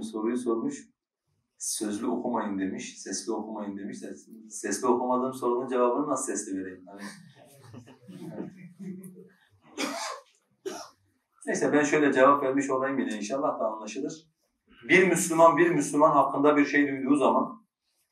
bir soruyu sormuş. Sözlü okumayın demiş, sesli okumayın demiş. Sesli okumadığım sorunun cevabını nasıl sesli vereyim? Hani... Neyse ben şöyle cevap vermiş olayım yine inşallah da anlaşılır. Bir Müslüman hakkında bir şey duyduğu zaman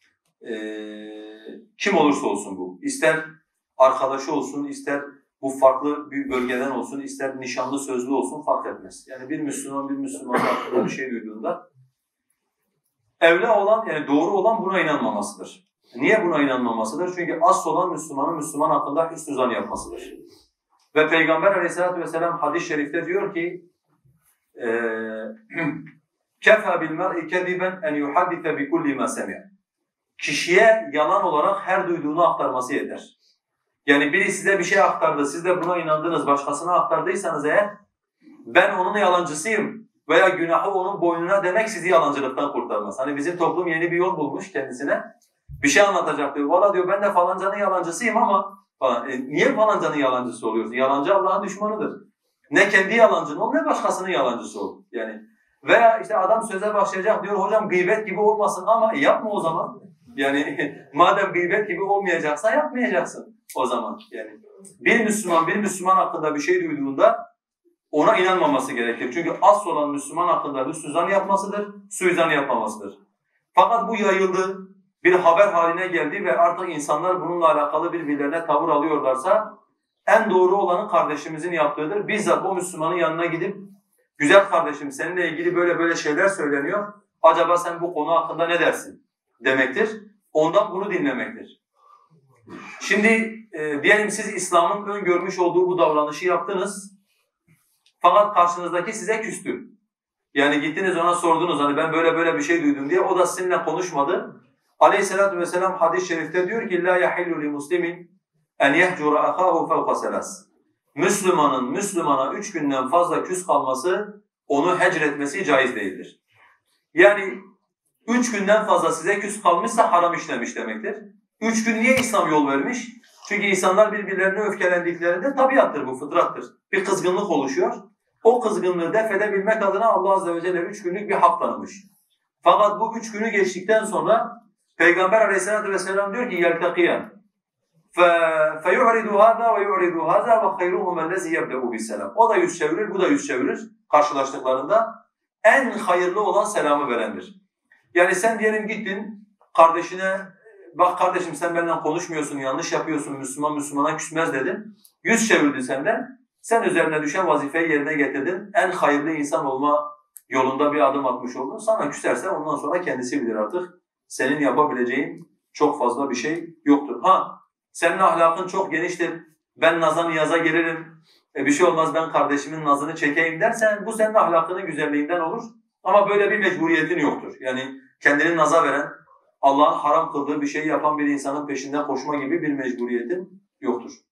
kim olursa olsun bu, ister arkadaşı olsun, ister bu farklı bir bölgeden olsun, ister nişanlı sözlü olsun fark etmez. Yani bir Müslüman hakkında bir şey duyduğunda evla olan yani doğru olan buna inanmamasıdır. Niye buna inanmamasıdır? Çünkü asıl olan Müslüman hakkında hüsnü zan yapmasıdır. Ve Peygamber Aleyhisselatü vesselam hadis-i şerifte diyor ki كَفَى بِالْمَرْءِ كَذِبًا اَنْ يُحَدِّثَ بِكُلِّ مَا سَمِعَ Kişiye yalan olarak her duyduğunu aktarması yeter. Yani biri size bir şey aktardı, siz de buna inandınız, başkasına aktardıysanız eğer ben onun yalancısıyım veya günahı onun boynuna demek sizi yalancılıktan kurtarmaz. Hani bizim toplum yeni bir yol bulmuş kendisine. Bir şey anlatacak diyor. Valla diyor ben de falancanın yalancısıyım ama falan. Niye falancanın yalancısı oluyorsun? Yalancı Allah'ın düşmanıdır. Ne kendi yalancın ol ne başkasının yalancısı ol. Yani veya işte adam söze başlayacak diyor hocam gıybet gibi olmasın ama yapma o zaman. Yani madem gıybet gibi olmayacaksa yapmayacaksın o zaman. Yani bir Müslüman hakkında bir şey duyduğunda ona inanmaması gerekir. Çünkü asıl olan Müslüman hakkında hüsnü zan yapmasıdır, suizan yapmamasıdır. Fakat bu yayıldı, bir haber haline geldi ve artık insanlar bununla alakalı birbirlerine tavır alıyorlarsa en doğru olanı kardeşimizin yaptığıdır. Bizzat o Müslümanın yanına gidip güzel kardeşim seninle ilgili böyle şeyler söyleniyor. Acaba sen bu konu hakkında ne dersin demektir. Ondan bunu dinlemektir. Şimdi diyelim siz İslam'ın öngörmüş olduğu bu davranışı yaptınız. Fakat karşınızdaki size küstü. Yani gittiniz ona sordunuz hani ben böyle bir şey duydum diye. O da sizinle konuşmadı. Aleyhissalatu vesselam hadis-i şerifte diyor ki la yahillu li muslimin en yehcura akahu fawqa salas. Müslümana 3 günden fazla küs kalması, onu hecretmesi caiz değildir. Yani 3 günden fazla size küs kalmışsa haram işlemiş demektir. 3 gün niye İslam yol vermiş? Çünkü insanlar birbirlerine öfkelendiklerinde tabiattır bu, fıtrattır. Bir kızgınlık oluşuyor. O kızgınlığı def edebilmek adına Allah Azze ve Celle 3 günlük bir hak tanımış. Fakat bu 3 günü geçtikten sonra Peygamber Aleyhisselatü vesselam diyor ki يَلْتَقِيًا فَيُعْرِدُ هَذَا وَيُعْرِدُ هَذَا وَخَيْرُهُمَ الَّذِي يَبْدَأُ بِالسَّلَامِ O da yüz çevirir, bu da yüz çevirir karşılaştıklarında. En hayırlı olan selamı verendir. Yani sen diyelim gittin kardeşine, bak kardeşim sen benimle konuşmuyorsun, yanlış yapıyorsun, Müslümana küsmez dedin. Yüz çevirdi senden, sen üzerine düşen vazifeyi yerine getirdin. En hayırlı insan olma yolunda bir adım atmış oldun. Sana küserse ondan sonra kendisi bilir artık. Senin yapabileceğin çok fazla bir şey yoktur. Ha, senin ahlakın çok geniştir. Ben naza niyaza gelirim. Bir şey olmaz ben kardeşimin nazını çekeyim dersen bu senin ahlakının güzelliğinden olur. Ama böyle bir mecburiyetin yoktur. Yani kendini naza veren, Allah'ın haram kıldığı bir şeyi yapan bir insanın peşinden koşma gibi bir mecburiyetin yoktur.